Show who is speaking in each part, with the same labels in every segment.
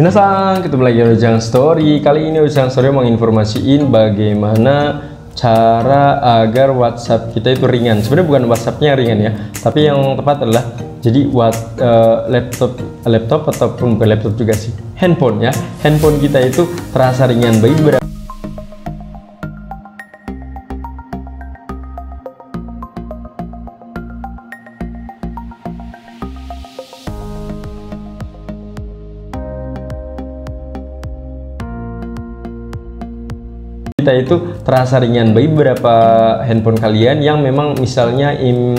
Speaker 1: Minasan, ketemu lagi di Ujang Story. Kali ini Ujang Story mau informasiin bagaimana cara agar WhatsApp kita itu ringan. Sebenarnya bukan WhatsAppnya yang ringan ya, tapi yang tepat adalah jadi laptop ataupun bukan laptop juga sih, handphone ya. Handphone kita itu terasa ringan bagi beberapa. Kita itu terasa ringan bagi beberapa handphone kalian yang memang misalnya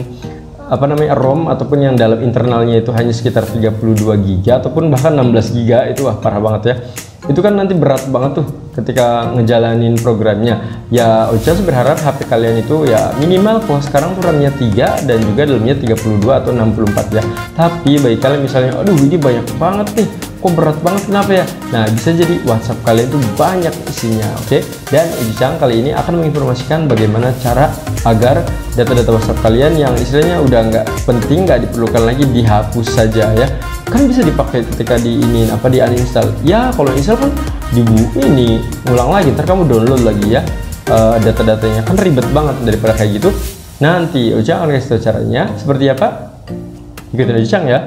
Speaker 1: ROM ataupun yang dalam internalnya itu hanya sekitar 32 GB ataupun bahkan 16 GB. Itu wah parah banget ya. Itu kan nanti berat banget tuh ketika ngejalanin programnya. Ya Uca sih berharap HP kalian itu ya minimal kalau sekarang tuh RAM-nya 3 dan juga dalamnya 32 atau 64 ya. Tapi bagi kalian misalnya aduh ini banyak banget nih, kok berat banget, kenapa ya? Nah, bisa jadi WhatsApp kalian itu banyak isinya, oke? Dan Ujang kali ini akan menginformasikan bagaimana cara agar data-data WhatsApp kalian yang istilahnya udah nggak penting, nggak diperlukan lagi, dihapus saja ya. Kan bisa dipakai ketika di uninstall. Ya, kalau install kan ngulang lagi, ntar kamu download lagi ya data-datanya, kan ribet banget daripada kayak gitu. Nanti Ujang akan kasih tahu caranya seperti apa. Ikutin Ujang ya.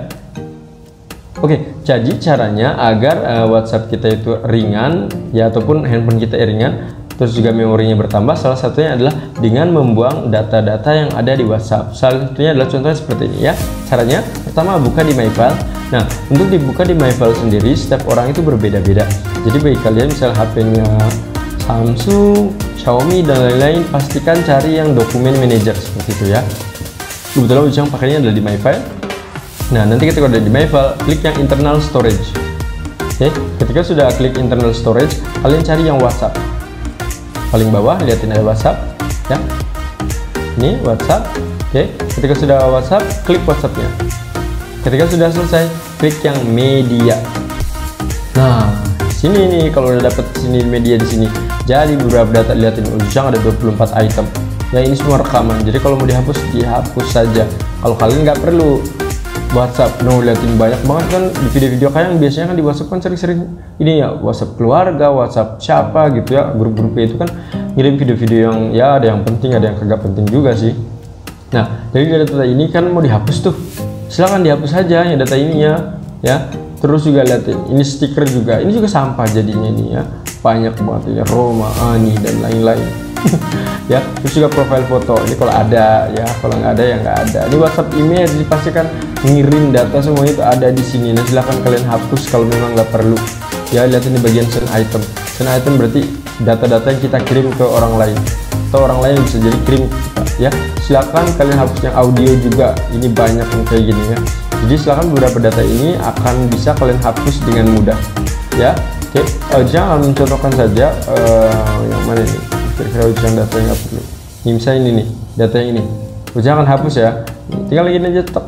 Speaker 1: Oke, jadi caranya agar WhatsApp kita itu ringan ya, ataupun handphone kita ringan, terus juga memorinya bertambah. Salah satunya adalah dengan membuang data-data yang ada di WhatsApp. Salah satunya adalah contohnya seperti ini ya. Caranya pertama buka di My File. Nah, untuk dibuka di My File sendiri setiap orang itu berbeda-beda. Jadi bagi kalian misal HP-nya Samsung, Xiaomi dan lain-lain, pastikan cari yang dokumen manager seperti itu ya. Kebetulan Ujang pakainya adalah di My File. Nah, nanti ketika udah di My File, klik yang internal storage. Oke, ketika sudah klik internal storage, kalian cari yang WhatsApp. Paling bawah, lihatin ada WhatsApp ya. Ini WhatsApp. Oke, ketika sudah WhatsApp, klik WhatsAppnya. Ketika sudah selesai, klik yang media. Nah, sini nih kalau udah dapet sini media di sini. Jadi beberapa data, lihatin Ujang ada 24 item. Ya ini semua rekaman. Jadi kalau mau dihapus, dihapus saja. Kalau kalian nggak perlu WhatsApp, liatin banyak banget kan di video-video kalian. Biasanya kan di WhatsApp kan sering-sering ini ya, WhatsApp keluarga, WhatsApp siapa gitu ya, grup-grupnya itu kan ngirim video-video yang ya ada yang penting, ada yang kagak penting juga sih. Nah, dari data ini kan mau dihapus tuh, silahkan dihapus saja ya data ininya ya. Terus juga liatin ini stiker juga, ini juga sampah jadinya ini ya, banyak banget ya, Roma, Ani dan lain-lain. Ya, terus juga profil foto ini kalau ada ya, kalau nggak ada ya nggak ada. Ini WhatsApp email dipastikan ngirim data semuanya itu ada di sini. Nah, silahkan kalian hapus kalau memang nggak perlu ya. Lihat ini bagian send item. Send item berarti data-data yang kita kirim ke orang lain atau orang lain bisa jadi kirim kita ya. Silahkan kalian hapus yang audio juga, ini banyak yang kayak gini ya. Jadi silahkan beberapa data ini akan bisa kalian hapus dengan mudah ya. Oke, jangan mencontohkan saja yang mana ini. Kira-kira Ujang data yang nggak perlu. Ini misalnya ini nih, data yang ini. Ujang akan hapus ya. Tinggal gini aja, tek.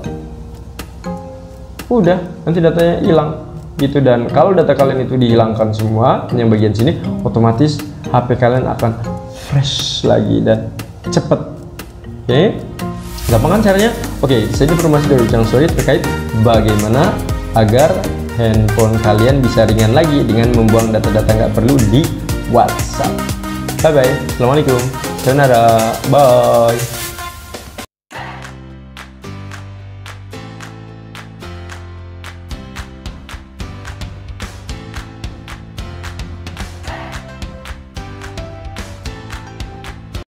Speaker 1: Udah, nanti datanya hilang gitu. Dan kalau data kalian itu dihilangkan semua, yang bagian sini, otomatis HP kalian akan fresh lagi dan cepet. Oke, gampang kan caranya? Oke, saya informasi dari Ujang Story terkait bagaimana agar handphone kalian bisa ringan lagi dengan membuang data-data nggak perlu di WhatsApp. Bye bye, assalamualaikum, sayonara, bye.